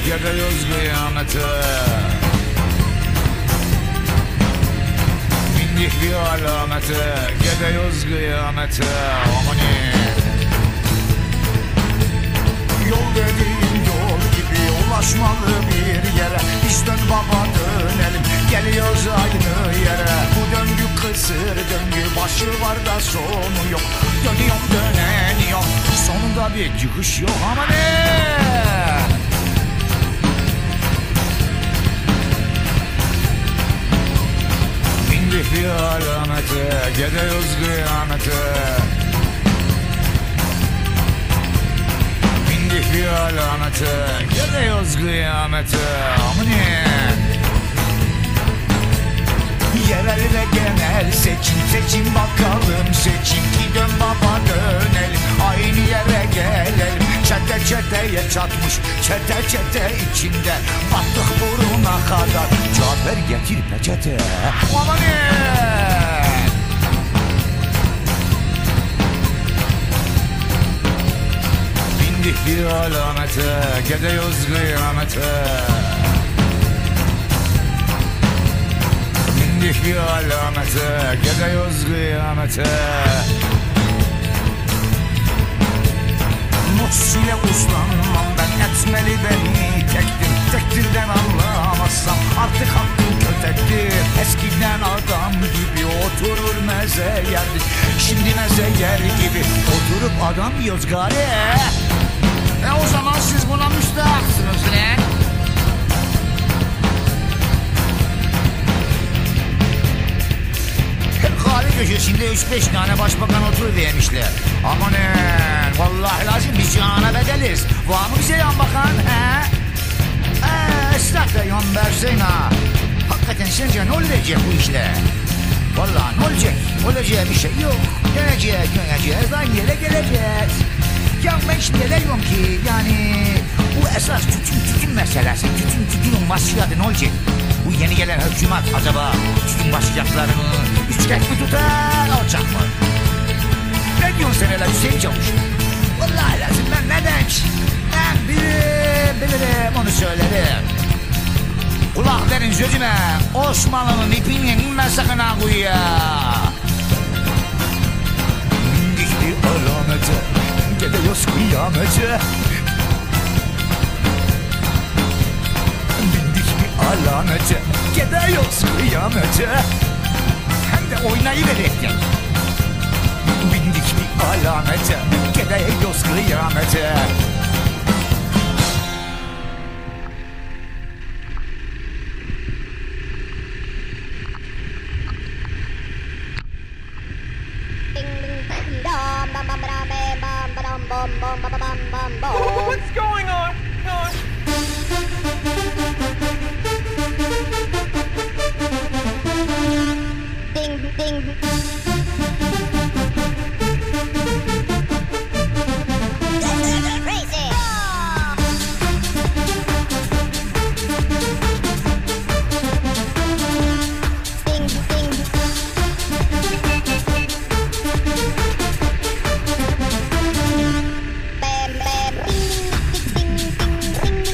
gidiyoruz kıyamete. Bindik bir alamete, gidiyoruz kıyamete. Amanin. Yol dediğin yol gibi ulaşmalı bir yere. Biz dön baba dönelim, geliyoruz aynı yere. Bu döngü kısır döngü, başı var da sonu yok. Dönüyorum döneniyorum, Sonunda bir çıkış yok ama ne? Bindik bir alamete, gidiyoruz kıyamete. Bindik bir alamete, gidiyoruz kıyamete. Amanin. yerel ve genel seçim bakalım seçim. Ki dön baba dönelim, aynı yere gelelim. Çete çeteye çatmış, çete çete içinde battık buruna kadar. Cafer getir peçete. Amanin. Bindik bir alamete, gidiyoruz kıyamete. Bindik bir alamete, gidiyoruz kıyamete. Mutsile uslanmam ben, etmeli beni tektirden anlamazsam artık hakkım kötektir. Eskiden adam gibi oturur meze yerdik, şimdi meze yer gibi oturup adam yiyoruz gari. O zaman siz buna müstahaksınız lan. Kahve köşesinde 3-5 tane başbakan oturuvermişler. Amanin, vallahi lazım biz cihana bedeliz. Var mı bize yan bakan he? Esnaf da yan versin ha. Hakikaten sence ne olacak bu işler? Vallahi ne olacak? Olacağı bir şey yok. Döneceğiz, aynı yere geleceğiz. Ya ben şimdi ne diyorum ki yani bu esas tütün meselesi. Tütünün vasfiyatı ne olacak? Bu yeni gelen hükümet acaba tütün başlayacaklarını üçgen mi tutar, alacak mı? Ne diyorsun sen öyle Hüseyin Çavuş? Vallahi lazım ben ne demek? Ben bilirim onu söylerim. Kulak verin sözüme, Osmanlı'nın ipini inme sakın ha kuyuya. Bindik bir alamete, gidiyoruz kıyamete. Bindik bir alamete, gidiyoruz kıyamete. Hem de oynayıverekten. Bindik bir alamete, gidiyoruz kıyamete. What's going on? Ding, ding. Crazy. Ding, ding. Bam, bam. Ding, ding, ding, ding, ding.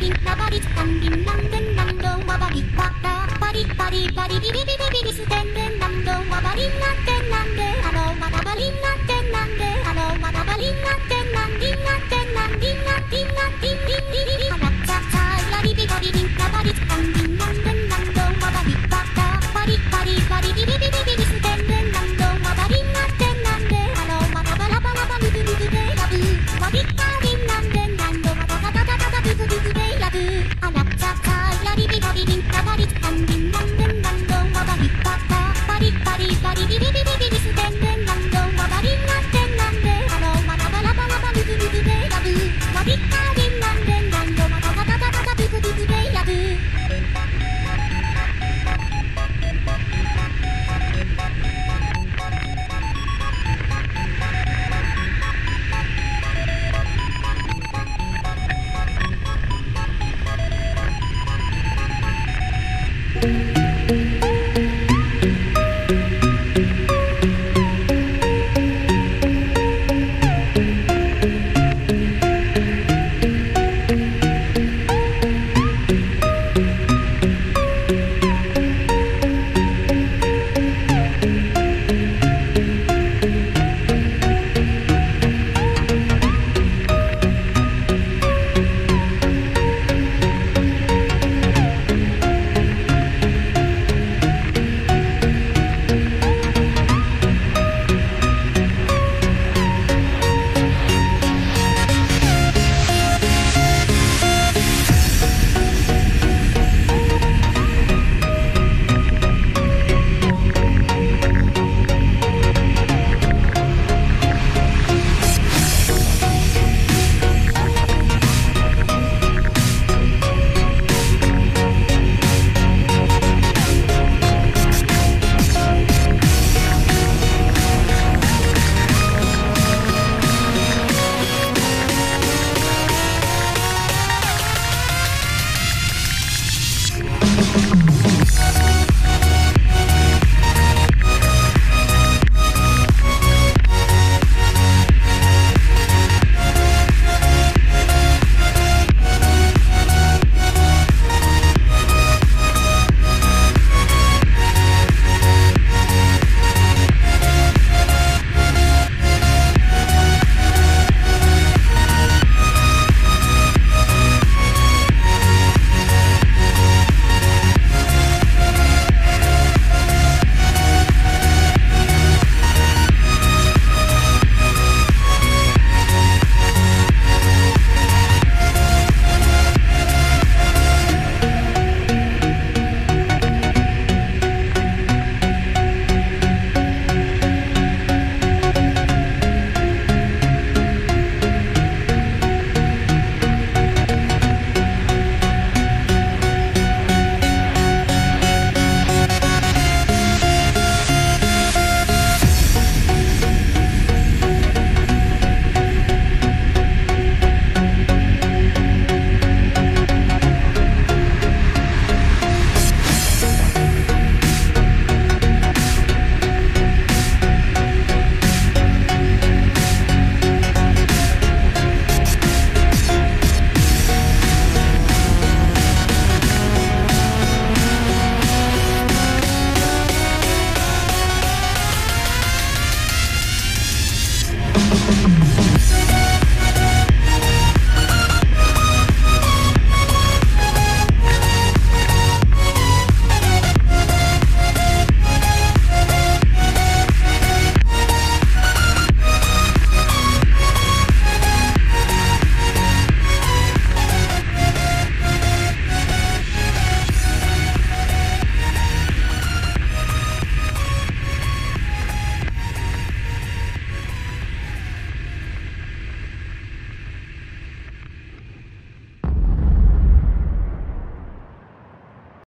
ンナバリタンビンランデンランドワバリパラパリパリパリビビビビビビステンデンランドワバリンランデンランデハローワナバリンランデ